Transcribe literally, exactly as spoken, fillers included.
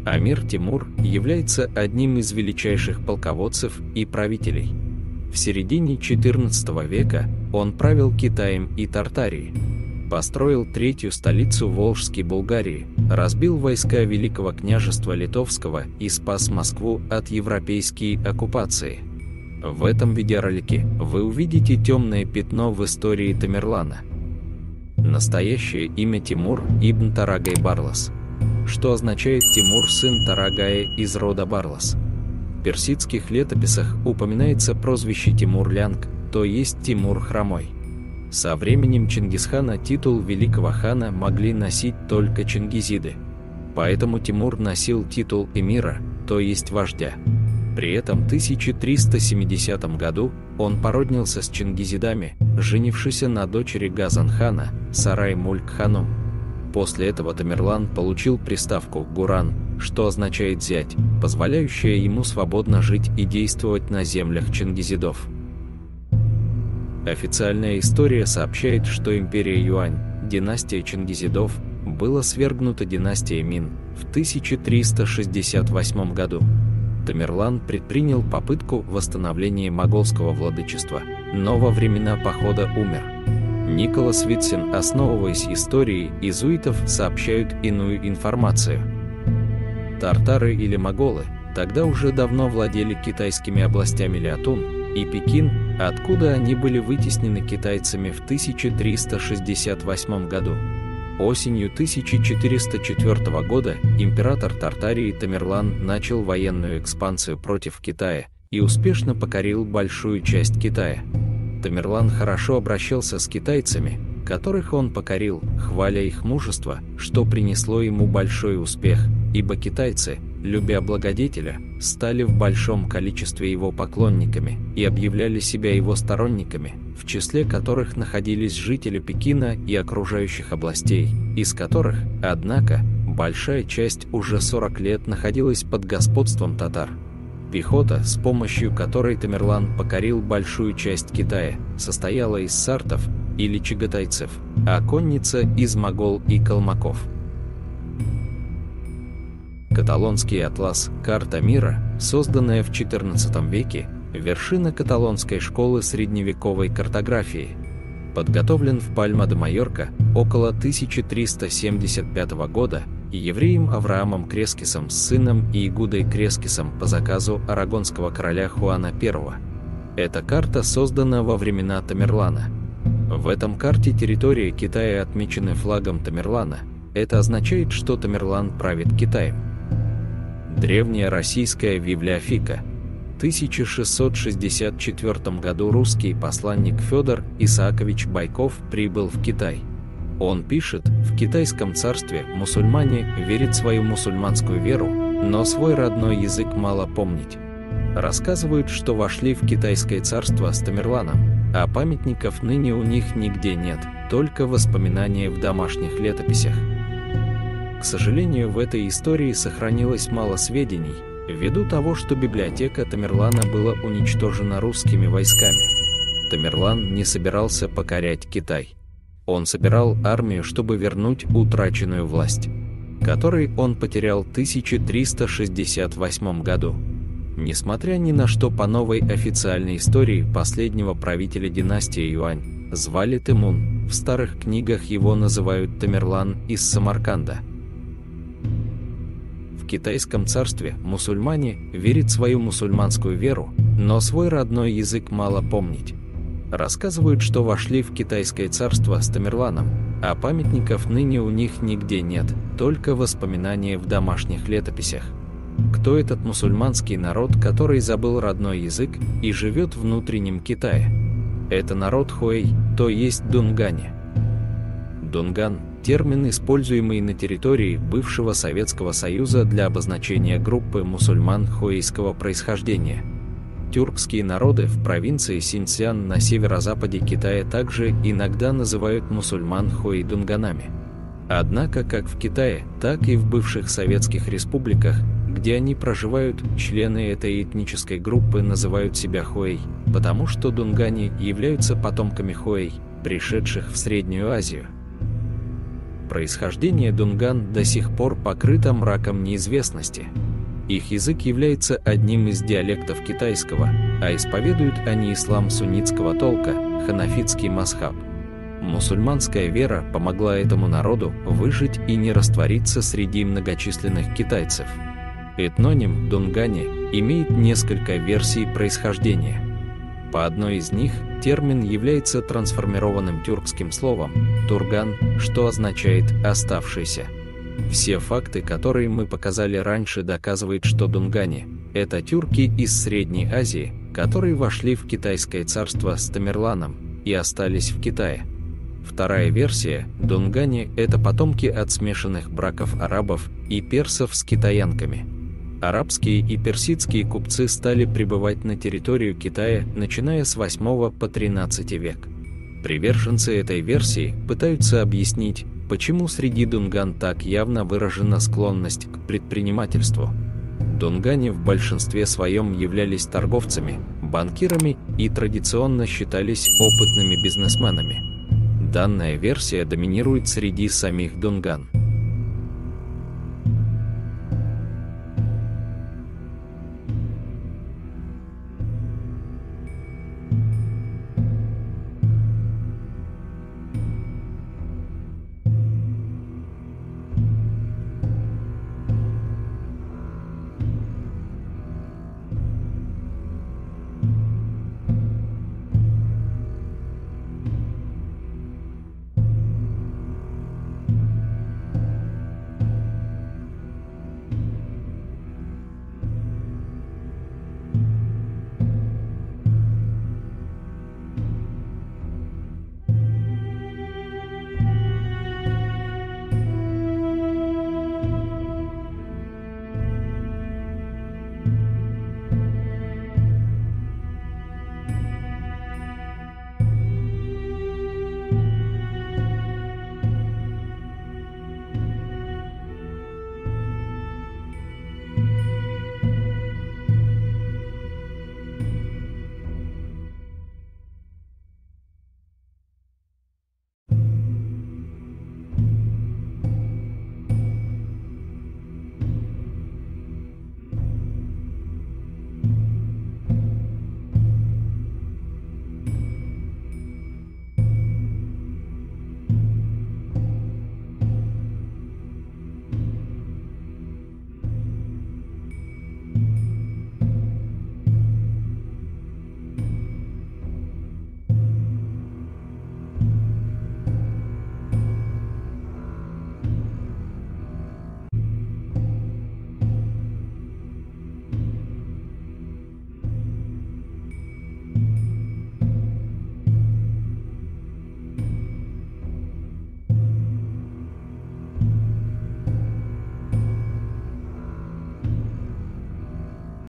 Амир Тимур является одним из величайших полководцев и правителей. В середине четырнадцатого века он правил Китаем и Тартарией, построил третью столицу Волжской Булгарии, разбил войска Великого княжества Литовского и спас Москву от европейской оккупации. В этом видеоролике вы увидите темное пятно в истории Тамерлана. Настоящее имя Тимур ибн Тарагай Барлас, что означает Тимур сын Тарагая из рода Барлас. В персидских летописях упоминается прозвище Тимур-Лянг, то есть Тимур Хромой. Со временем Чингисхана титул великого хана могли носить только чингизиды, поэтому Тимур носил титул эмира, то есть вождя. При этом в тысяча триста семидесятом году он породнился с чингизидами, женившись на дочери Газан-хана, Сарай-Мульк-ханум. После этого Тамерлан получил приставку «Гуран», что означает «зять», позволяющая ему свободно жить и действовать на землях чингизидов. Официальная история сообщает, что империя Юань, династия чингизидов, была свергнута династией Мин в тысяча триста шестьдесят восьмом году. Тамерлан предпринял попытку восстановления моголского владычества, но во времена похода умер. Николас Витсен, основываясь историей иезуитов, сообщают иную информацию. Тартары или моголы тогда уже давно владели китайскими областями Лиатун и Пекин, откуда они были вытеснены китайцами в тысяча триста шестьдесят восьмом году. Осенью тысяча четыреста четвёртого года император Тартарии Тамерлан начал военную экспансию против Китая и успешно покорил большую часть Китая. Тамерлан хорошо обращался с китайцами, которых он покорил, хваля их мужество, что принесло ему большой успех, ибо китайцы, любя благодетеля, стали в большом количестве его поклонниками и объявляли себя его сторонниками, в числе которых находились жители Пекина и окружающих областей, из которых, однако, большая часть уже сорок лет находилась под господством татар. Пехота, с помощью которой Тамерлан покорил большую часть Китая, состояла из сартов или чагатайцев, а конница из могол и калмыков. Каталонский атлас «Карта мира», созданная в четырнадцатом веке, вершина каталонской школы средневековой картографии. Подготовлен в Пальма-де-Майорка около тысяча триста семьдесят пятого года евреем Авраамом Крескисом с сыном Иегудой Крескисом по заказу арагонского короля Хуана Первого. Эта карта создана во времена Тамерлана. В этом карте территория Китая отмечена флагом Тамерлана. Это означает, что Тамерлан правит Китаем. Древняя российская библиофика. В тысяча шестьсот шестьдесят четвёртом году русский посланник Федор Исаакович Байков прибыл в Китай. Он пишет: в китайском царстве мусульмане верят в свою мусульманскую веру, но свой родной язык мало помнить. Рассказывают, что вошли в китайское царство с Тамерланом, а памятников ныне у них нигде нет, только воспоминания в домашних летописях. К сожалению, в этой истории сохранилось мало сведений, ввиду того, что библиотека Тамерлана была уничтожена русскими войсками. Тамерлан не собирался покорять Китай. Он собирал армию, чтобы вернуть утраченную власть, которой он потерял в тысяча триста шестьдесят восьмом году. Несмотря ни на что, по новой официальной истории последнего правителя династии Юань звали Тимун, в старых книгах его называют Тамерлан из Самарканда. В китайском царстве мусульмане верят в свою мусульманскую веру, но свой родной язык мало помнить. Рассказывают, что вошли в китайское царство с Тамерланом, а памятников ныне у них нигде нет, только воспоминания в домашних летописях. Кто этот мусульманский народ, который забыл родной язык и живет в внутреннем Китае? Это народ Хуэй, то есть дунгане. Дунган – термин, используемый на территории бывшего Советского Союза для обозначения группы мусульман хуэйского происхождения. Тюркские народы в провинции Синьцзян на северо-западе Китая также иногда называют мусульман хуэй-дунганами. Однако как в Китае, так и в бывших советских республиках, где они проживают, члены этой этнической группы называют себя хуэй, потому что дунгане являются потомками хуэй, пришедших в Среднюю Азию. Происхождение дунган до сих пор покрыто мраком неизвестности. Их язык является одним из диалектов китайского, а исповедуют они ислам суннитского толка, ханафитский мазхаб. Мусульманская вера помогла этому народу выжить и не раствориться среди многочисленных китайцев. Этноним «дунгане» имеет несколько версий происхождения. По одной из них термин является трансформированным тюркским словом «турган», что означает «оставшийся». Все факты, которые мы показали раньше, доказывают, что дунгане – это тюрки из Средней Азии, которые вошли в китайское царство с Тамерланом и остались в Китае. Вторая версия – дунгане – это потомки от смешанных браков арабов и персов с китаянками. Арабские и персидские купцы стали прибывать на территорию Китая, начиная с восьмого по тринадцатый век. Приверженцы этой версии пытаются объяснить, почему среди дунган так явно выражена склонность к предпринимательству. Дунгане в большинстве своем являлись торговцами, банкирами и традиционно считались опытными бизнесменами. Данная версия доминирует среди самих дунган.